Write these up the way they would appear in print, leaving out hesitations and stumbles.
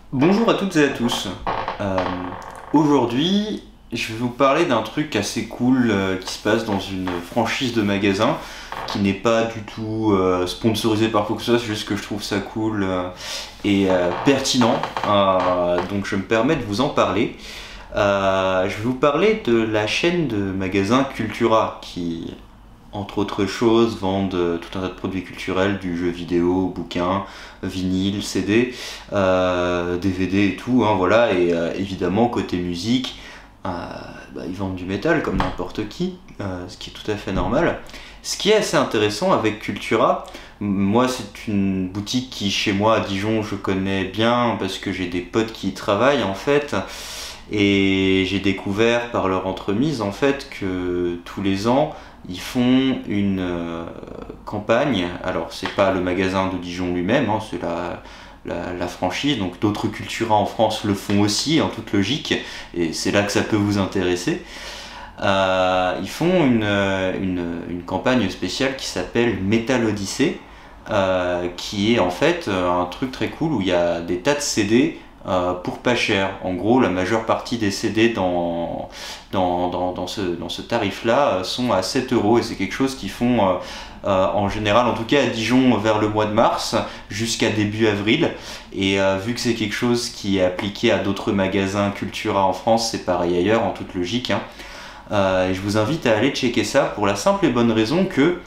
Bonjour à toutes et à tous. Euh, Aujourd'hui, je vais vous parler d'un truc assez cool qui se passe dans une franchise de magasin qui n'est pas du tout sponsorisé par quoi que ce soit, c'est juste que je trouve ça cool et pertinent. Donc je me permets de vous en parler. Je vais vous parler de la chaîne de magasins Cultura qui, entre autres choses, vendent tout un tas de produits culturels, du jeu vidéo, bouquins, vinyle, CD, DVD et tout, hein, voilà. Et évidemment, côté musique, ils vendent du métal comme n'importe qui, ce qui est tout à fait normal. Ce qui est assez intéressant avec Cultura, moi c'est une boutique qui chez moi à Dijon je connais bien parce que j'ai des potes qui y travaillent en fait. Et j'ai découvert par leur entremise en fait que tous les ans ils font une campagne. Alors c'est pas le magasin de Dijon lui-même, hein, c'est la franchise, donc d'autres Cultura en France le font aussi en toute logique, et c'est là que ça peut vous intéresser. Ils font une campagne spéciale qui s'appelle Metal Odyssey, qui est en fait un truc très cool où il y a des tas de CD pour pas cher. En gros, la majeure partie des CD dans ce tarif-là sont à 7 euros, et c'est quelque chose qu'ils font en général, en tout cas à Dijon, vers le mois de mars jusqu'à début avril. Et vu que c'est quelque chose qui est appliqué à d'autres magasins Cultura en France, c'est pareil ailleurs en toute logique, hein. Et je vous invite à aller checker ça pour la simple et bonne raison que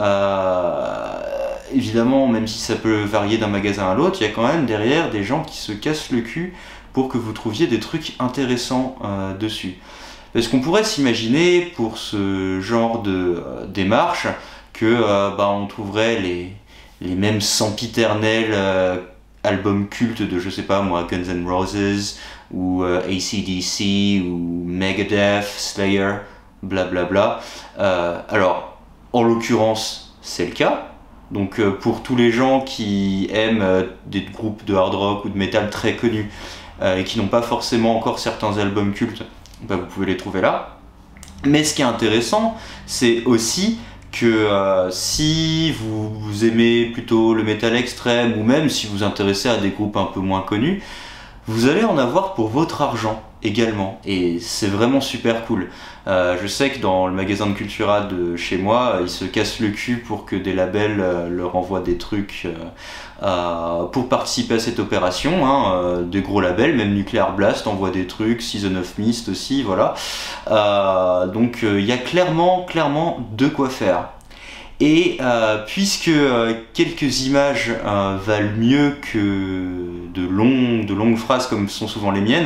évidemment, même si ça peut varier d'un magasin à l'autre, il y a quand même derrière des gens qui se cassent le cul pour que vous trouviez des trucs intéressants dessus. Parce qu'on pourrait s'imaginer pour ce genre de démarche que on trouverait les mêmes sempiternels albums cultes de, je sais pas moi, Guns N' Roses ou AC/DC ou Megadeth, Slayer, blablabla. Alors, en l'occurrence, c'est le cas. Donc pour tous les gens qui aiment des groupes de hard rock ou de métal très connus et qui n'ont pas forcément encore certains albums cultes, vous pouvez les trouver là. Mais ce qui est intéressant, c'est aussi que si vous aimez plutôt le métal extrême, ou même si vous vous intéressez à des groupes un peu moins connus, vous allez en avoir pour votre argent également, et c'est vraiment super cool. Je sais que dans le magasin de Cultura de chez moi, ils se cassent le cul pour que des labels leur envoient des trucs pour participer à cette opération, hein, des gros labels, même Nuclear Blast envoie des trucs, Season of Mist aussi, voilà. Donc il y a clairement de quoi faire. Et puisque quelques images valent mieux que de longues phrases comme sont souvent les miennes,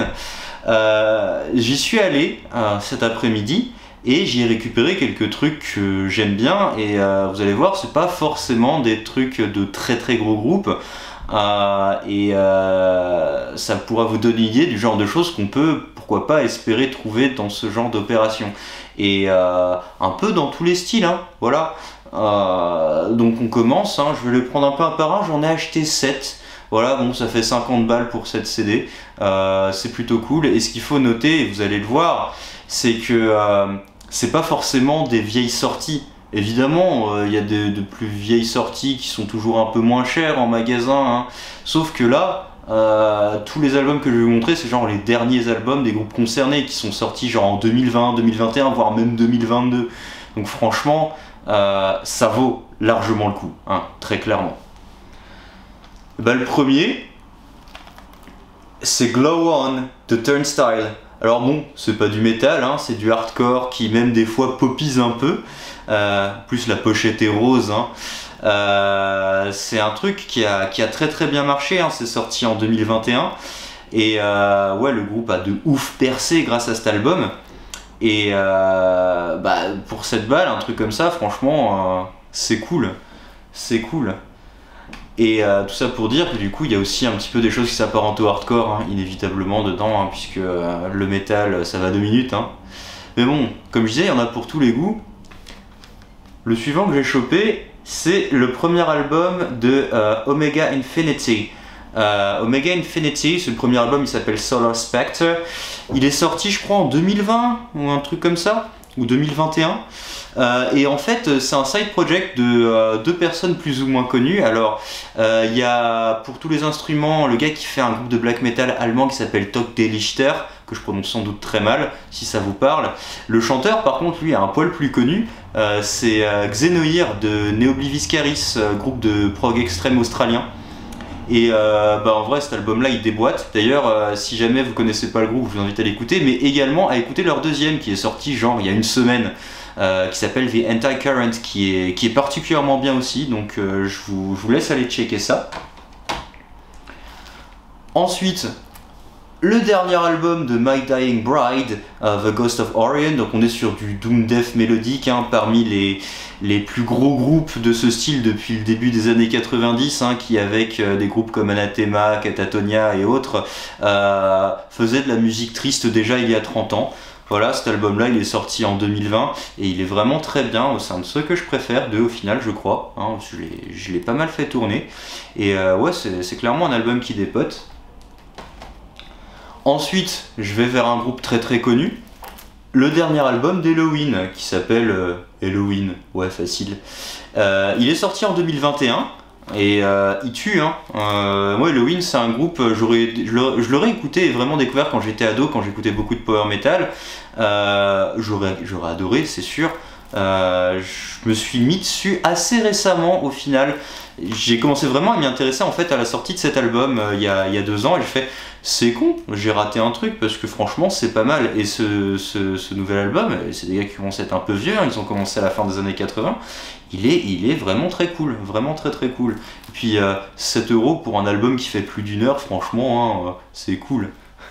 j'y suis allé cet après-midi et j'y ai récupéré quelques trucs que j'aime bien, et vous allez voir, c'est pas forcément des trucs de très gros groupes, et ça pourra vous donner une idée du genre de choses qu'on peut, pourquoi pas, espérer trouver dans ce genre d'opération. Et un peu dans tous les styles, hein, voilà. Donc on commence, hein, je vais les prendre un peu un par un, j'en ai acheté 7. Voilà, bon, ça fait 50 balles pour cette CD, c'est plutôt cool. Et ce qu'il faut noter, et vous allez le voir, c'est que c'est pas forcément des vieilles sorties. Évidemment, il y a de plus vieilles sorties qui sont toujours un peu moins chères en magasin, hein. Sauf que là, tous les albums que je vais vous montrer, c'est genre les derniers albums des groupes concernés qui sont sortis genre en 2020, 2021, voire même 2022. Donc franchement, ça vaut largement le coup, hein, très clairement. Le premier, c'est Glow On de Turnstile. Alors bon, c'est pas du métal, hein, c'est du hardcore qui même des fois popise un peu. Plus la pochette est rose, hein. C'est un truc qui a très bien marché, hein. C'est sorti en 2021. Et ouais, le groupe a de ouf percé grâce à cet album. Et pour cette balle, un truc comme ça, franchement, c'est cool. C'est cool. Et tout ça pour dire que du coup il y a aussi un petit peu des choses qui s'apparentent au hardcore, hein, inévitablement dedans, hein, puisque le métal ça va 2 minutes, hein. Mais bon, comme je disais, il y en a pour tous les goûts. Le suivant que j'ai chopé, c'est le premier album de Omega Infinity. Omega Infinity, c'est le premier album, il s'appelle Solar Spectre. Il est sorti je crois en 2020 ou un truc comme ça. ou 2021. Et en fait, c'est un side project de deux personnes plus ou moins connues. Alors, il y a pour tous les instruments le gars qui fait un groupe de black metal allemand qui s'appelle Tod de Lichter, que je prononce sans doute très mal, si ça vous parle. Le chanteur, par contre, lui, est un poil plus connu. C'est Xenoir de Neobliviscaris, groupe de prog extrême australien. Et en vrai, cet album-là, il déboîte. D'ailleurs, si jamais vous connaissez pas le groupe, je vous invite à l'écouter, mais également à écouter leur deuxième, qui est sorti genre il y a une semaine, qui s'appelle The Anti-Current, qui est particulièrement bien aussi. Donc je vous laisse aller checker ça. Ensuite, le dernier album de My Dying Bride, The Ghost of Orion. Donc on est sur du doom death mélodique, hein, parmi les plus gros groupes de ce style depuis le début des années 90, hein, qui avec des groupes comme Anathema, Catatonia et autres faisaient de la musique triste déjà il y a 30 ans. Voilà, cet album-là, il est sorti en 2020 et il est vraiment très bien, c'est un de ceux que je préfère, au final, je crois. Hein, je l'ai pas mal fait tourner et ouais, c'est clairement un album qui dépote. Ensuite, je vais vers un groupe très très connu, le dernier album d'Helloween, qui s'appelle Helloween, ouais facile. Il est sorti en 2021, et il tue, hein. Moi Helloween c'est un groupe, je l'aurais écouté et vraiment découvert quand j'étais ado, quand j'écoutais beaucoup de power metal. J'aurais adoré, c'est sûr. Je me suis mis dessus assez récemment au final. J'ai commencé vraiment à m'y intéresser en fait à la sortie de cet album il y a 2 ans et j'ai fait c'est con, j'ai raté un truc parce que franchement c'est pas mal. Et ce nouvel album, c'est des gars qui commencent à être un peu vieux, hein, ils ont commencé à la fin des années 80, il est vraiment très cool, vraiment très très cool. Et puis 7 € pour un album qui fait plus d'1 heure, franchement hein, c'est cool.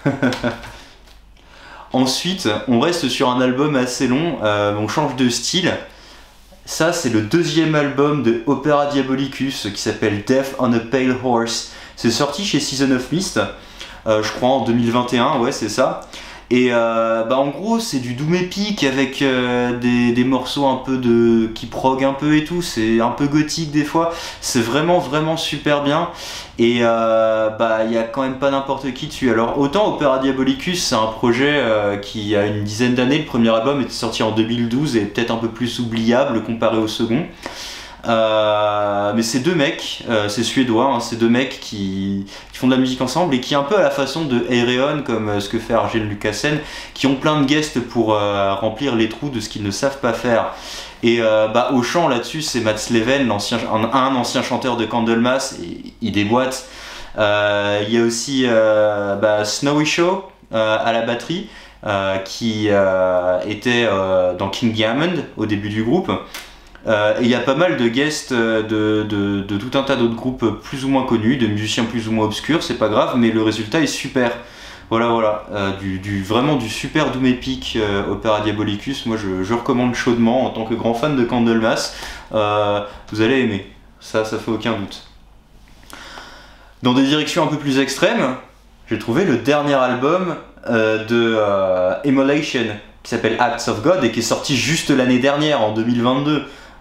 Ensuite, on reste sur un album assez long, on change de style. Ça, c'est le deuxième album de Opera Diabolicus qui s'appelle Death on a Pale Horse. C'est sorti chez Season of Mist, je crois en 2021, ouais c'est ça. Et en gros c'est du doom épique avec des morceaux un peu qui prog un peu et tout, c'est un peu gothique des fois, c'est vraiment vraiment super bien. Et il y a quand même pas n'importe qui dessus. Alors autant Opera Diabolicus c'est un projet qui a une dizaine d'années, le premier album était sorti en 2012 et peut-être un peu plus oubliable comparé au second. Mais ces deux mecs, c'est suédois, hein, ces deux mecs qui font de la musique ensemble et qui, un peu à la façon de Ayreon, comme ce que fait Arjen Lucassen, qui ont plein de guests pour remplir les trous de ce qu'ils ne savent pas faire. Et au chant là-dessus, c'est Mats Leven, un ancien chanteur de Candlemas, et il déboîte. Il y a aussi Snowy Shaw à la batterie, qui était dans King Diamond au début du groupe. Et il y a pas mal de guests de tout un tas d'autres groupes plus ou moins connus, de musiciens plus ou moins obscurs, c'est pas grave, mais le résultat est super. Voilà, vraiment du super doom épique Opera Diabolicus, moi je recommande chaudement en tant que grand fan de Candlemas, vous allez aimer, ça fait aucun doute. Dans des directions un peu plus extrêmes, j'ai trouvé le dernier album de Immolation qui s'appelle Acts of God et qui est sorti juste l'année dernière en 2022.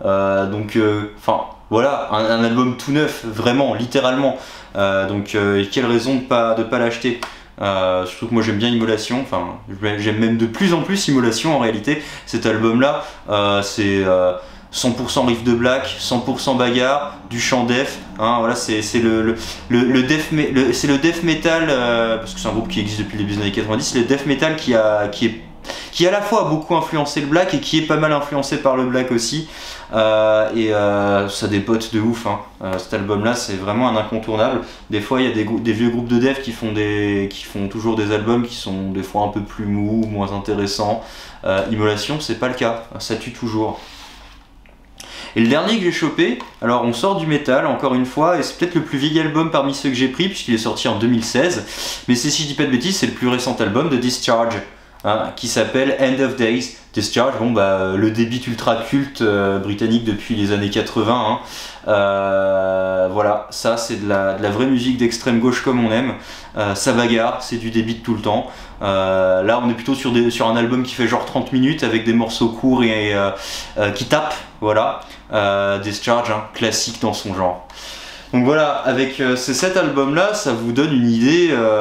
Voilà, un album tout neuf, vraiment, littéralement. Quelle raison de pas l'acheter. Surtout que moi j'aime bien Immolation, enfin j'aime même de plus en plus Immolation en réalité. Cet album-là, c'est 100% riff de black, 100% bagarre, du chant death, hein, voilà, c'est le death metal, parce que c'est un groupe qui existe depuis le début des années 90, c'est le death metal qui à la fois a beaucoup influencé le black et qui est pas mal influencé par le black aussi, ça dépote de ouf, hein. Cet album là c'est vraiment un incontournable. Des fois il y a des vieux groupes de dev qui font toujours des albums qui sont des fois un peu plus mous, moins intéressants. Immolation c'est pas le cas, ça tue toujours. Et le dernier que j'ai chopé, alors on sort du métal encore une fois, et c'est peut-être le plus vieil album parmi ceux que j'ai pris puisqu'il est sorti en 2016, mais si je dis pas de bêtises c'est le plus récent album de Discharge, hein, qui s'appelle End of Days. Discharge, le débit ultra culte britannique depuis les années 80, hein. Voilà, ça c'est de la vraie musique d'extrême gauche comme on aime, ça bagarre, c'est du débit tout le temps. Là on est plutôt sur un album qui fait genre 30 minutes avec des morceaux courts et qui tapent, voilà. Discharge, hein, classique dans son genre. Donc voilà, avec ces 7 albums là, ça vous donne une idée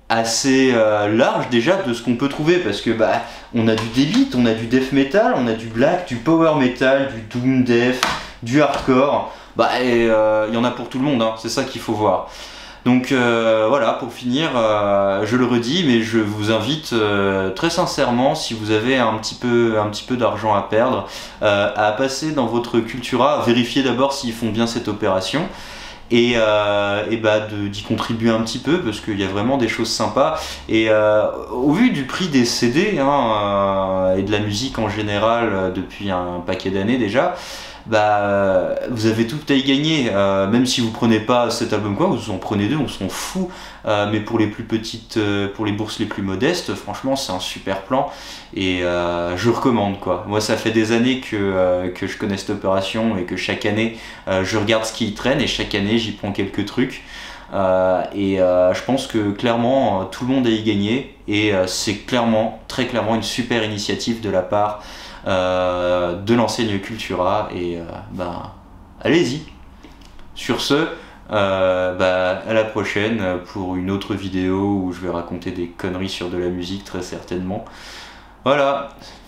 assez large déjà de ce qu'on peut trouver, parce que bah on a du death, on a du death metal, on a du black, du power metal, du doom death, du hardcore, bah il y en a pour tout le monde, hein, c'est ça qu'il faut voir. Donc voilà, pour finir, je le redis, mais je vous invite très sincèrement, si vous avez un petit peu d'argent à perdre, à passer dans votre Cultura, vérifier d'abord s'ils font bien cette opération, et bah d'y contribuer un petit peu, parce qu'il y a vraiment des choses sympas. Et au vu du prix des CD hein, et de la musique en général depuis un paquet d'années déjà, bah vous avez tout à y gagner, même si vous prenez pas cet album quoi, vous en prenez deux, on s'en fout, mais pour les plus petites, pour les bourses les plus modestes, franchement c'est un super plan, et je recommande quoi. Moi ça fait des années que je connais cette opération, et que chaque année je regarde ce qui y traîne, et chaque année j'y prends quelques trucs, je pense que clairement tout le monde a y gagné, et c'est clairement, très clairement une super initiative de la part de l'enseigne Cultura, et bah allez-y. Sur ce, bah à la prochaine pour une autre vidéo où je vais raconter des conneries sur de la musique très certainement. Voilà.